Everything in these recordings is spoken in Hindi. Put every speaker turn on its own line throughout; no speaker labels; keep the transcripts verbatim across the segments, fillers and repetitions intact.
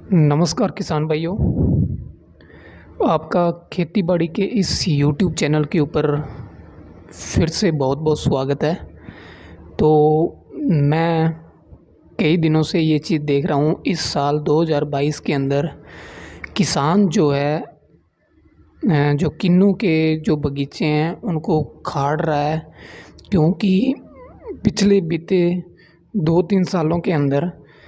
नमस्कार किसान भाइयों, आपका खेती बाड़ी के इस यूट्यूब चैनल के ऊपर फिर से बहुत बहुत स्वागत है। तो मैं कई दिनों से ये चीज़ देख रहा हूँ, इस साल दो हज़ार बाईस के अंदर किसान जो है अ, जो किन्नू के जो बगीचे हैं उनको उखाड़ रहा है, क्योंकि पिछले बीते दो तीन सालों के अंदर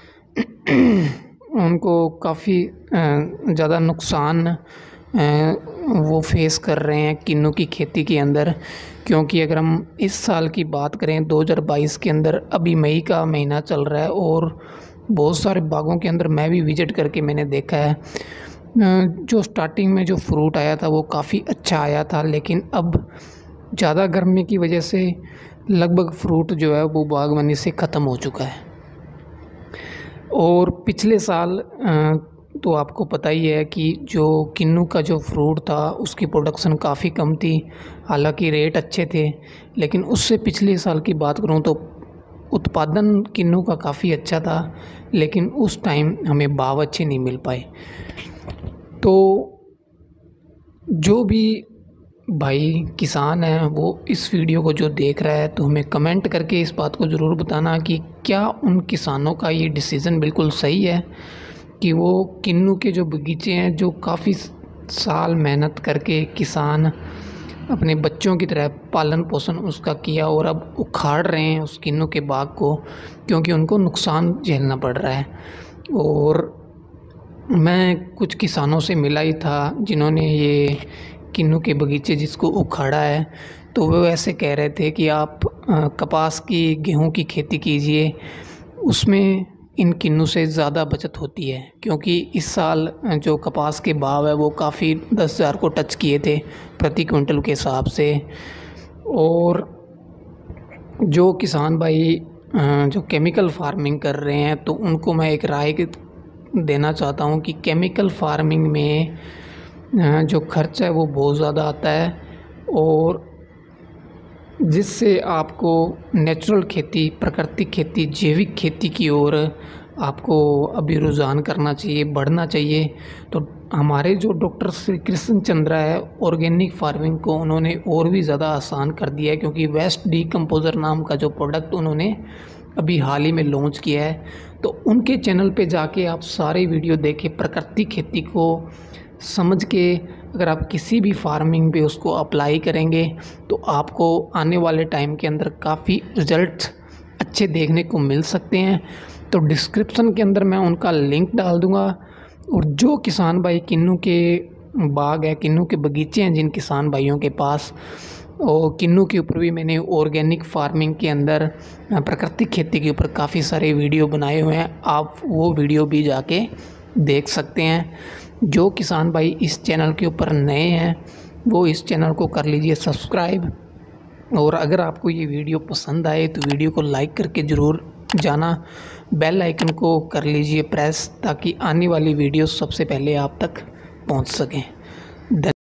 उनको काफ़ी ज़्यादा नुकसान अ, वो फेस कर रहे हैं किन्नू की खेती के अंदर। क्योंकि अगर हम इस साल की बात करें दो हज़ार बाईस के अंदर, अभी मई का महीना चल रहा है और बहुत सारे बागों के अंदर मैं भी विज़िट करके मैंने देखा है, अ, जो स्टार्टिंग में जो फ्रूट आया था वो काफ़ी अच्छा आया था, लेकिन अब ज़्यादा गर्मी की वजह से लगभग फ्रूट जो है वो बागवानी से ख़त्म हो चुका है। और पिछले साल अ, तो आपको पता ही है कि जो किन्नू का जो फ्रूट था उसकी प्रोडक्शन काफ़ी कम थी, हालांकि रेट अच्छे थे, लेकिन उससे पिछले साल की बात करूं तो उत्पादन किन्नू का काफ़ी अच्छा था, लेकिन उस टाइम हमें भाव अच्छे नहीं मिल पाए। तो जो भी भाई किसान है वो इस वीडियो को जो देख रहा है, तो हमें कमेंट करके इस बात को ज़रूर बताना कि क्या उन किसानों का ये डिसीज़न बिल्कुल सही है कि वो किन्नू के जो बगीचे हैं, जो काफ़ी साल मेहनत करके किसान अपने बच्चों की तरह पालन पोषण उसका किया और अब उखाड़ रहे हैं उस किन्नू के बाग को, क्योंकि उनको नुकसान झेलना पड़ रहा है। और मैं कुछ किसानों से मिला ही था जिन्होंने ये किन्नू के बगीचे जिसको उखाड़ा है, तो वो ऐसे कह रहे थे कि आप अ, कपास की, गेहूं की खेती कीजिए, उसमें इन किन्नू से ज़्यादा बचत होती है। क्योंकि इस साल अ, जो कपास के भाव है वो काफ़ी दस हज़ार को टच किए थे प्रति क्विंटल के हिसाब से। और जो किसान भाई अ, जो केमिकल फार्मिंग कर रहे हैं, तो उनको मैं एक राय देना चाहता हूँ कि केमिकल फार्मिंग में अ, जो खर्च है वो बहुत ज़्यादा आता है, और जिससे आपको नेचुरल खेती, प्राकृतिक खेती, जैविक खेती की ओर आपको अभी रुझान करना चाहिए, बढ़ना चाहिए। तो हमारे जो डॉक्टर श्री कृष्ण चंद्रा है, ऑर्गेनिक फार्मिंग को उन्होंने और भी ज़्यादा आसान कर दिया है, क्योंकि वेस्ट डीकम्पोज़र नाम का जो प्रोडक्ट उन्होंने अभी हाल ही में लॉन्च किया है। तो उनके चैनल पे जाके आप सारे वीडियो देखें, प्राकृतिक खेती को समझ के अगर आप किसी भी फार्मिंग पे उसको अप्लाई करेंगे, तो आपको आने वाले टाइम के अंदर काफ़ी रिज़ल्ट अच्छे देखने को मिल सकते हैं। तो डिस्क्रिप्शन के अंदर मैं उनका लिंक डाल दूँगा। और जो किसान भाई किन्नू के बाग है, किन्नू के बगीचे हैं जिन किसान भाइयों के पास, और किन्नू के ऊपर भी मैंने ऑर्गेनिक फार्मिंग के अंदर प्राकृतिक खेती के ऊपर काफ़ी सारे वीडियो बनाए हुए हैं, आप वो वीडियो भी जाके देख सकते हैं। जो किसान भाई इस चैनल के ऊपर नए हैं वो इस चैनल को कर लीजिए सब्सक्राइब। और अगर आपको ये वीडियो पसंद आए तो वीडियो को लाइक करके ज़रूर जाना, बेल आइकन को कर लीजिए प्रेस, ताकि आने वाली वीडियो सबसे पहले आप तक पहुंच सकें।